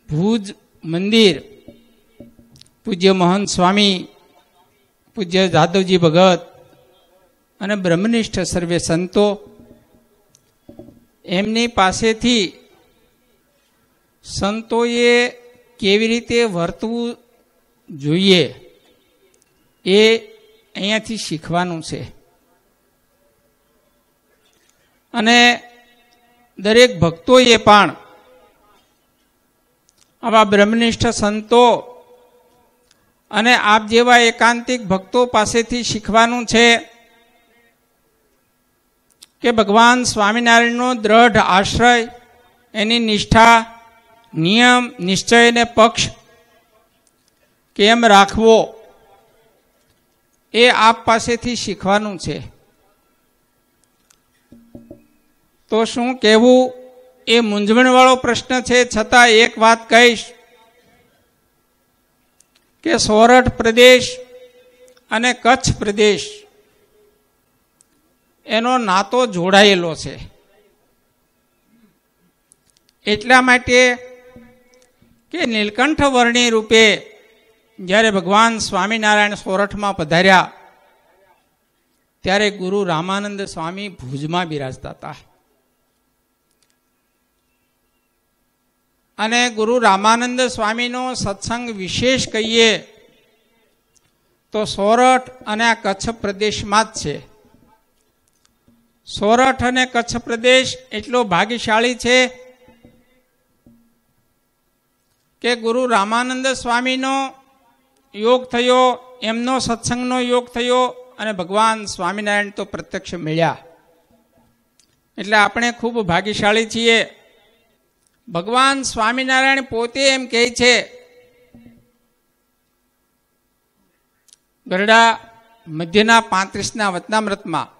ભુજ મંદિર પૂજ્ય મહંત સ્વામી, પૂજ્ય જાદવજી ભગત અને બ્રહ્મનિષ્ઠ સર્વે સંતો, એમની પાસેથી સંતોએ કેવી રીતે વર્તવું જોઈએ એ અહીંયાથી શીખવાનું છે. અને દરેક ભક્તોએ પણ આવા બ્રહ્મનિષ્ઠ સંતો અને આપ જેવા એકાંતિક ભક્તો પાસેથી શીખવાનું છે કે ભગવાન સ્વામિનારાયણનો દ્રઢ આશ્રય, એની નિષ્ઠા, નિયમ, નિશ્ચય અને પક્ષ કેમ રાખવો એ આપ પાસેથી શીખવાનું છે. તો શું કહેવું એ મૂંઝવણવાળો પ્રશ્ન છે, છતાં એક વાત કહીશ કે સોરઠ પ્રદેશ અને કચ્છ પ્રદેશ એનો નાતો જોડાયેલો છે. એટલા માટે કે નીલકંઠ વર્ણી રૂપે જ્યારે ભગવાન સ્વામિનારાયણ સોરઠમાં પધાર્યા ત્યારે ગુરુ રામાનંદ સ્વામી ભુજમાં બિરાજતા હતા. અને ગુરુ રામાનંદ સ્વામીનો સત્સંગ વિશેષ કહીએ તો સોરઠ અને આ કચ્છ પ્રદેશમાં જ છે. સોરઠ અને કચ્છ પ્રદેશ એટલો ભાગ્યશાળી છે કે ગુરુ રામાનંદ સ્વામીનો યોગ થયો, એમનો સત્સંગનો યોગ થયો અને ભગવાન સ્વામિનારાયણ તો પ્રત્યક્ષ મળ્યા. એટલે આપણે ખૂબ ભાગ્યશાળી છીએ. ભગવાન સ્વામિનારાયણ પોતે એમ કહે છે, ગરડા મધ્યના 35ના વચનામૃતમાં,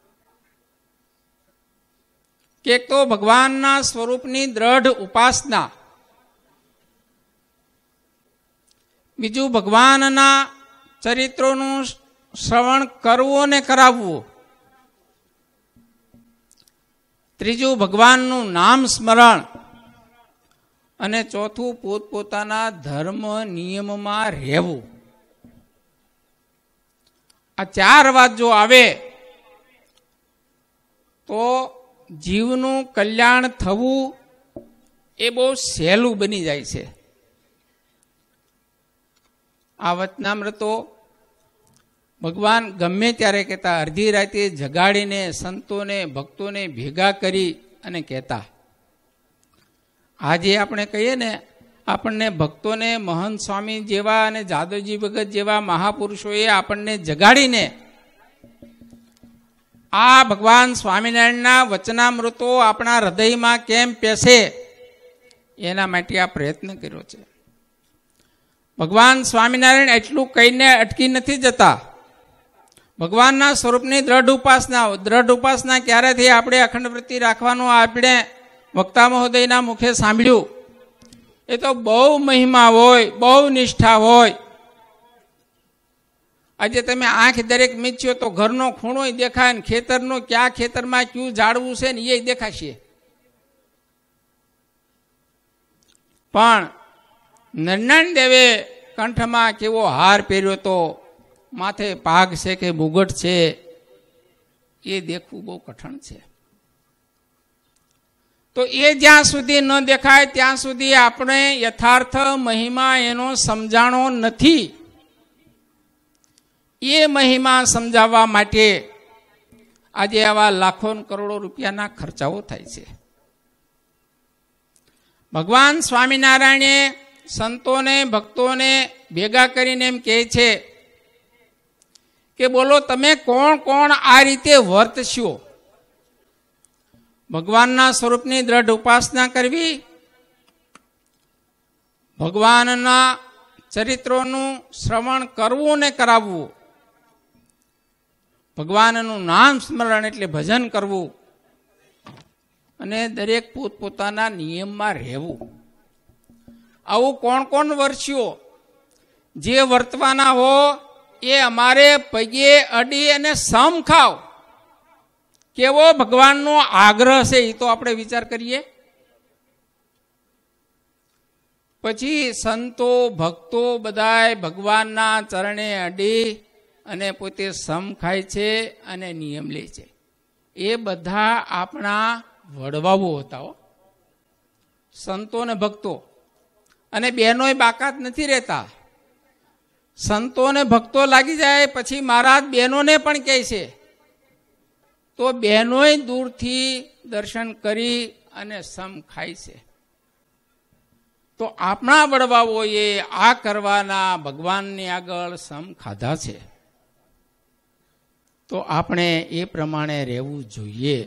કે તો ભગવાનના સ્વરૂપની દ્રઢ ઉપાસના, બીજું ભગવાનના ચરિત્રોનું શ્રવણ કરવું ને કરાવવું, ત્રીજું ભગવાનનું નામ સ્મરણ, અને ચોથું પોતપોતાના ધર્મ નિયમમાં રહેવું. આ 4 વાત જો આવે તો જીવનું કલ્યાણ થવું એ બહુ સહેલું બની જાય છે. આ વચનામૃતો ભગવાન ગમે ત્યારે કહેતા, અડધી રાતે જગાડીને સંતોને ભક્તોને ભેગા કરી અને કહેતા. આજે આપણે કહીએ ને, આપણને ભક્તોને મહંત સ્વામી જેવા અને જાદવજી ભગત જેવા મહાપુરુષોએ આપણને જગાડીને આ ભગવાન સ્વામિનારાયણના વચનામૃતો આપણા હૃદયમાં કેમ પેસે એના માટે આ પ્રયત્ન કર્યો છે. ભગવાન સ્વામિનારાયણ એટલું કહીને અટકી નથી જતા. ભગવાનના સ્વરૂપની દ્રઢ ઉપાસના ક્યારેથી આપણે અખંડ વૃત્તિ રાખવાનું આપણે વક્તા મહોદયના મુખે સાંભળ્યું. એ તો બહુ મહિમા હોય, બહુ નિષ્ઠા હોય. આજે તમે આંખ દરેક મીચ્યો તો ઘરનો ખૂણો દેખાય ને ખેતરનો ક્યાં ખેતરમાં ક્યું ઝાડવું છે ને એ દેખાશે. પણ નરનારાયણ દેવે કંઠમાં કેવો હાર પહેર્યો તો, માથે પાઘ છે કે મુગટ છે, એ દેખવું બહુ કઠણ છે. તો એ જ્યાં સુધી ન દેખાય ત્યાં સુધી આપણે યથાર્થ મહિમા એનો સમજાણો નથી. એ મહિમા સમજાવવા માટે આજે આવા લાખો કરોડો રૂપિયાના ખર્ચાઓ થાય છે. ભગવાન સ્વામિનારાયણે સંતોને ભક્તોને ભેગા કરીને એમ કહે છે કે બોલો તમે કોણ કોણ આ રીતે વર્તશો. ભગવાનના સ્વરૂપની દ્રઢ ઉપાસના કરવી, ભગવાનના ચરિત્રોનું શ્રવણ કરવું ને કરાવવું, ભગવાનનું નામ સ્મરણ એટલે ભજન કરવું, અને દરેક પોતપોતાના નિયમમાં રહેવું. આવું કોણ કોણ વર્ત્યો? જે વર્તવાના હો એ અમારે પગે અડી અને સમ ખાવ. કેવો ભગવાનનો આગ્રહ છે એ તો આપણે વિચાર કરીએ. પછી સંતો ભક્તો બધાય ભગવાનના ચરણે અડી અને પોતે સમ ખાય છે અને નિયમ લે છે. એ બધા આપણા વડવાઓ હતા હો, સંતો ને ભક્તો. અને બહેનોય બાકાત નથી રહેતા. સંતો ને ભક્તો લાગી જાય પછી મહારાજ બહેનોને પણ કહે છે, તો બહેનોય દૂરથી દર્શન કરી અને સમ ખાય છે. તો આપણા વડવાઓએ આ કરવાના ભગવાનની આગળ સમ ખાધા છે, તો આપણે એ પ્રમાણે રહેવું જોઈએ.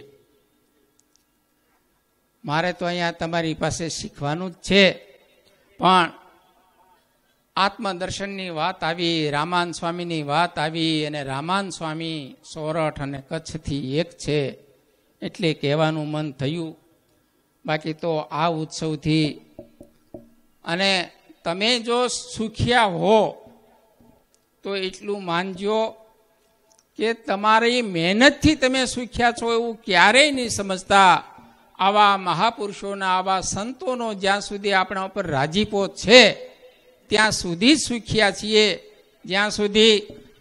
મારે તો અહીંયા તમારી પાસે શીખવાનું જ છે, પણ આત્મદર્શનની વાત આવી, રામાન સ્વામીની વાત આવી, અને રામાન સ્વામી સોરઠ અને કચ્છથી એક છે એટલે કહેવાનું મન થયું. બાકી તો આ ઉત્સવથી, અને તમે જો સુખ્યા હો તો એટલું માનજો કે તમારી મહેનતથી તમે સુખ્યા છો એવું ક્યારેય નહીં સમજતા. આવા મહાપુરુષોના, આવા સંતોનો જ્યાં સુધી આપણા ઉપર રાજીપો છે ત્યાં સુધી જ સુખ્યા છીએ. જ્યાં સુધી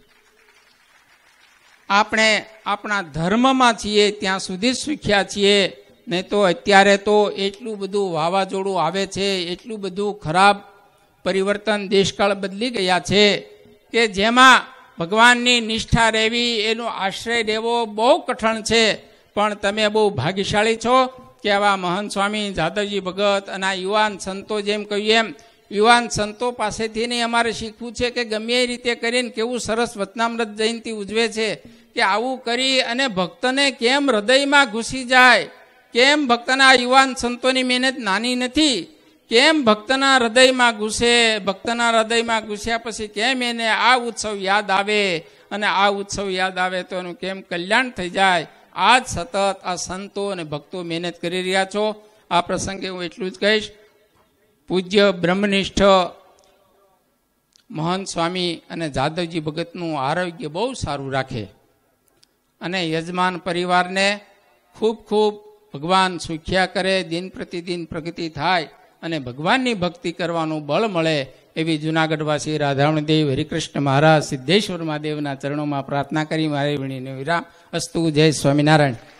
આપણે આપણા ધર્મમાં છીએ ત્યાં સુધી જ સુખ્યા છીએ. નહીં તો અત્યારે તો એટલું બધું વાવાઝોડું આવે છે, એટલું બધું ખરાબ પરિવર્તન, દેશકાળ બદલી ગયા છે કે જેમાં ભગવાનની નિષ્ઠા રહેવી, એનો આશ્રય રહેવો બહુ કઠણ છે. પણ તમે બહુ ભાગ્યશાળી છો કે આવા મહંત સ્વામી જાદવજી ભગત અને આ યુવાન સંતો, જેમ કહ્યું એમ યુવાન સંતો પાસેથી નહીં અમારે શીખવું છે કે ગમે એ રીતે કરીને કેવું સરસ વચનામૃત જયંતિ ઉજવે છે, કે આવું કરી અને ભક્તને કેમ હૃદયમાં ઘૂસી જાય. કેમ ભક્તના યુવાન સંતોની મહેનત નાની નથી, કેમ ભક્તના હૃદયમાં ઘૂસે, ભક્તના હૃદયમાં ઘૂસ્યા પછી કેમ એને આ ઉત્સવ યાદ આવે, અને આ ઉત્સવ યાદ આવે તો એનું કેમ કલ્યાણ થઈ જાય. આજ સતત આ સંતો અને ભક્તો મહેનત કરી રહ્યા છો. આ પ્રસંગે હું એટલું જ કહીશ, પૂજ્ય બ્રહ્મનિષ્ઠ મહંત સ્વામી અને જાદવજી ભગતનું આરોગ્ય બહુ સારું રાખે, અને યજમાન પરિવારને ખૂબ ખૂબ ભગવાન સુખ્યા કરે, દિન પ્રતિદિન પ્રગતિ થાય અને ભગવાનની ભક્તિ કરવાનું બળ મળે એવી જુનાગઢવાસી રાધાવણ દેવ હરિકૃષ્ણ મહારાજ સિદ્ધેશ્વર મહાદેવના ચરણોમાં પ્રાર્થના કરી મારી વિણીને વિરામ. અસ્તુ. જય સ્વામિનારાયણ.